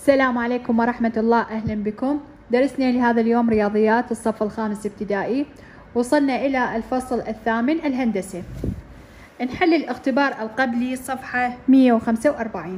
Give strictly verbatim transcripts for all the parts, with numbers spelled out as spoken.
السلام عليكم ورحمة الله، أهلا بكم. درسنا لهذا اليوم رياضيات الصف الخامس ابتدائي، وصلنا إلى الفصل الثامن الهندسة. نحل الاختبار القبلي صفحة مئة وخمسة وأربعين.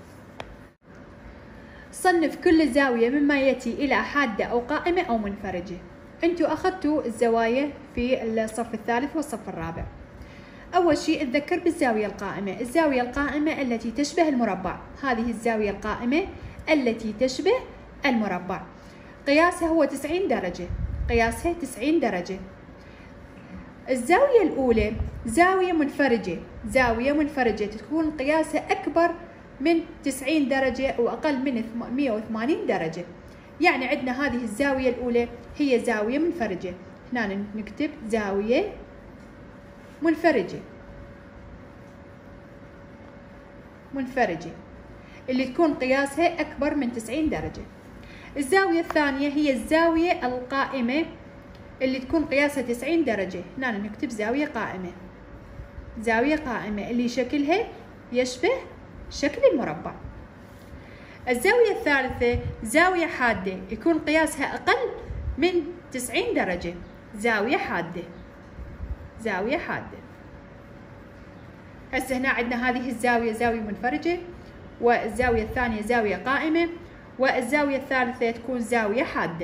صنف كل زاوية مما يأتي إلى حادة أو قائمة أو منفرجة. أنتوا أخذتوا الزوايا في الصف الثالث والصف الرابع. أول شيء اتذكر بالزاوية القائمة. الزاوية القائمة التي تشبه المربع، هذه الزاوية القائمة التي تشبه المربع، قياسها هو تسعين درجة، قياسها تسعين درجة. الزاوية الأولى زاوية منفرجة، زاوية منفرجة تكون قياسها أكبر من تسعين درجة وأقل من مئة وثمانين درجة. يعني عندنا هذه الزاوية الأولى هي زاوية منفرجة. هنا نكتب زاوية منفرجة منفرجة اللي تكون قياسها أكبر من تسعين درجة. الزاوية الثانية هي الزاوية القائمة اللي تكون قياسها تسعين درجة. هنا نكتب زاوية قائمة، زاوية قائمة اللي شكلها يشبه شكل المربع. الزاوية الثالثة زاوية حادة يكون قياسها أقل من تسعين درجة، زاوية حادة، زاوية حادة. هسه هنا عندنا هذه الزاوية زاوية منفرجة، والزاوية الثانية زاوية قائمة، والزاوية الثالثة تكون زاوية حادة.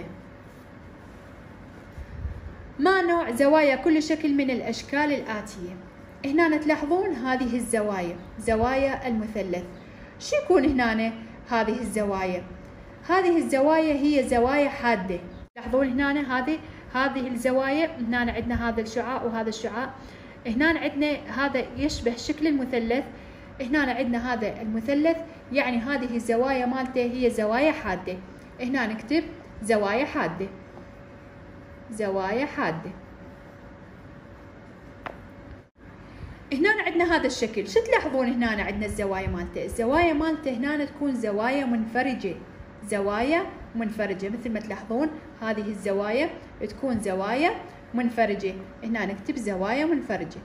ما نوع زوايا كل شكل من الأشكال الآتية؟ هنا تلاحظون هذه الزوايا زوايا المثلث. شو يكون هنا هذه الزوايا؟ هذه الزوايا هي زوايا حادة. تلاحظون هنا هذه هذه الزوايا، هنا عندنا هذا الشعاع وهذا الشعاع، هنا عندنا هذا يشبه شكل المثلث، هنا عندنا هذا المثلث، يعني هذه الزوايا مالته هي زوايا حادة. هنا نكتب زوايا حادة، زوايا حادة. هنا عندنا هذا الشكل، شو تلاحظون هنا عندنا الزوايا مالته؟ الزوايا مالته هنا تكون زوايا منفرجة، زوايا منفرجة مثل ما تلاحظون هذه الزوايا تكون زوايا منفرجة. هنا نكتب زوايا منفرجة.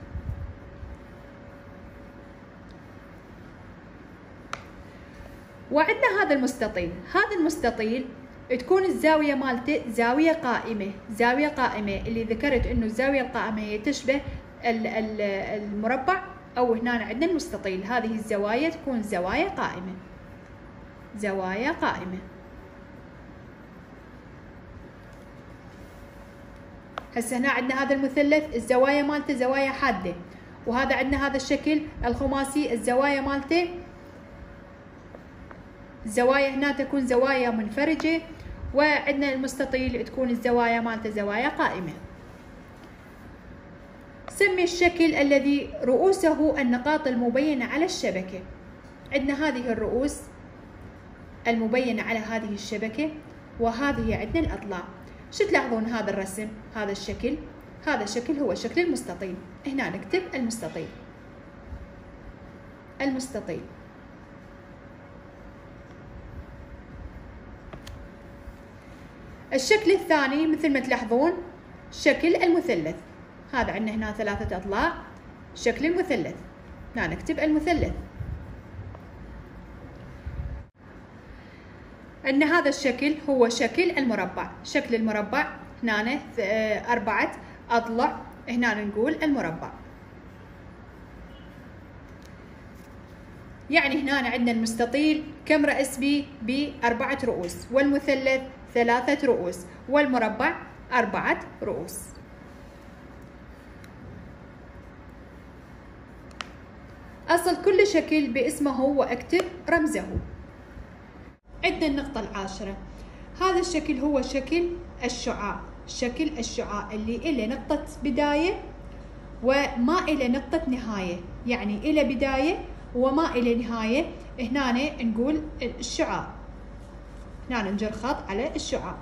وعندنا هذا المستطيل، هذا المستطيل تكون الزاوية مالته زاوية قائمة، زاوية قائمة اللي ذكرت انه الزاوية القائمة هي تشبه المربع، او هنا عندنا المستطيل، هذه الزوايا تكون زوايا قائمة، زوايا قائمة. هسه هنا عندنا هذا المثلث الزوايا مالته زوايا حادة، وهذا عندنا هذا الشكل الخماسي الزوايا مالته الزوايا هنا تكون زوايا منفرجة، وعندنا المستطيل تكون الزوايا مالته زوايا قائمة. سمي الشكل الذي رؤوسه النقاط المبينة على الشبكة. عندنا هذه الرؤوس المبينة على هذه الشبكة، وهذه عندنا الأضلاع. شو تلاحظون هذا الرسم؟ هذا الشكل، هذا الشكل هو شكل المستطيل. هنا نكتب المستطيل، المستطيل. الشكل الثاني مثل ما تلاحظون شكل المثلث، هذا عندنا هنا ثلاثة أضلاع، شكل المثلث. هنا نكتب المثلث. عندنا هذا الشكل هو شكل المربع، شكل المربع. هنا أربعة أضلاع، هنا نقول المربع. يعني هنا عندنا المستطيل كم رأس بي؟ بأربعة رؤوس، والمثلث ثلاثة رؤوس، والمربع أربعة رؤوس. أصل كل شكل باسمه واكتب رمزه. عندنا النقطة العاشرة، هذا الشكل هو شكل الشعاع، شكل الشعاع اللي إله نقطة بداية وما إله نقطة نهاية، يعني إله بداية وما إله نهاية. هنا نقول الشعاع، هنا نجر خط على الشعاع.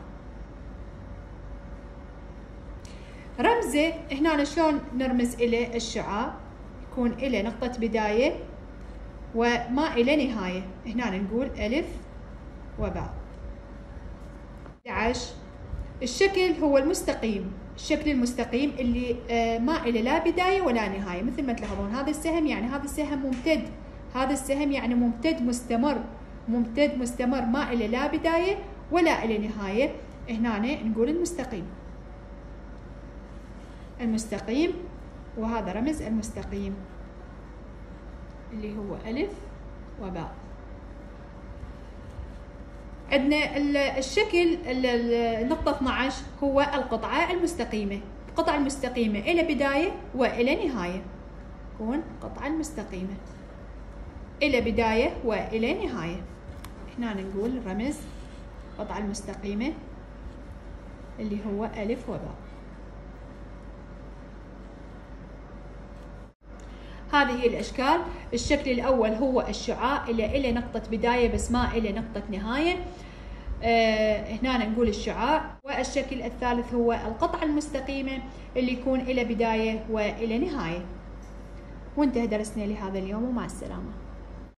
رمزه هنا شلون نرمز إلى الشعاع؟ يكون إلى نقطة بداية وما إلى نهاية. هنا نقول ألف وباء. أحد عشر الشكل هو المستقيم، الشكل المستقيم اللي ما إلى لا بداية ولا نهاية. مثل ما تلاحظون هذا السهم، يعني هذا السهم ممتد، هذا السهم يعني ممتد مستمر، ممتد مستمر ما إلى لا بداية ولا إلى نهاية. هنا نقول المستقيم. المستقيم، وهذا رمز المستقيم اللي هو ألف وباء. عندنا الشكل النقطة اثني عشر هو القطعة المستقيمة. القطعة المستقيمة إلى بداية وإلى نهاية، تكون قطعة المستقيمة إلى بداية وإلى نهاية. هنا نقول رمز القطعة المستقيمة اللي هو ألف وباء. هذه هي الأشكال. الشكل الأول هو الشعاع اللي إلى نقطة بداية بس ما إلى نقطة نهاية. آه هنا نقول الشعاع. والشكل الثالث هو القطعة المستقيمة اللي يكون إلى بداية وإلى نهاية. وانتهى درسنا لهذا اليوم، ومع السلامة.